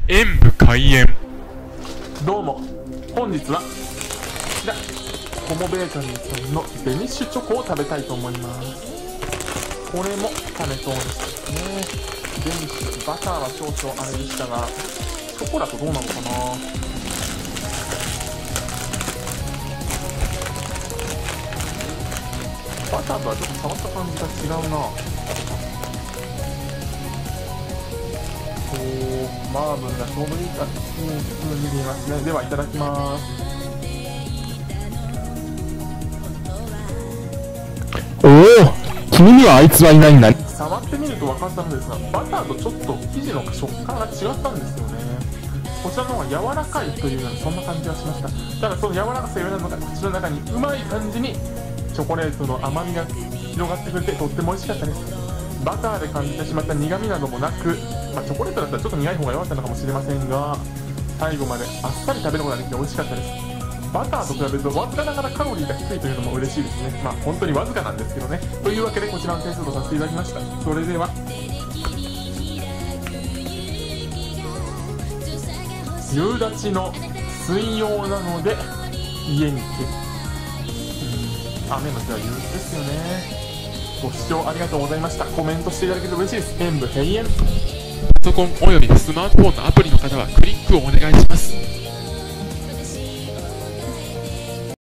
演武開演。 どうも、本日はこちらコモベーカリーさんのデニッシュチョコを食べたいと思います。これもパネトーンですね。デニッシュ、バターは少々あれでしたが、チョコだとどうなのかな。バターとはちょっと触った感じが違うな。マーブルがちょうどいいか風に見えますね。ではいただきます。 おお、君にはあいつはいないんだ。 触ってみると分かったのですが、バターとちょっと生地の食感が違ったんですよね。こちらの方が柔らかいというようなそんな感じがしました。ただその柔らかさよりなのか、口の中にうまい感じにチョコレートの甘みが広がってくれてとっても美味しかったです。バターで感じてしまった苦味などもなく、チョコレートだったらちょっと苦い方が良かったのかもしれませんが、最後まであっさり食べることができて美味しかったです。バターと比べるとわずかながらカロリーが低いというのも嬉しいですね。本当にわずかなんですけどね。というわけでこちらの点数とさせていただきました。それでは夕立の水曜なので家に来て、雨の日は憂鬱ですよね。ご視聴ありがとうございました。コメントしていただけると嬉しいです。演武閉園。 パソコンおよびスマートフォンのアプリの方はクリックをお願いします。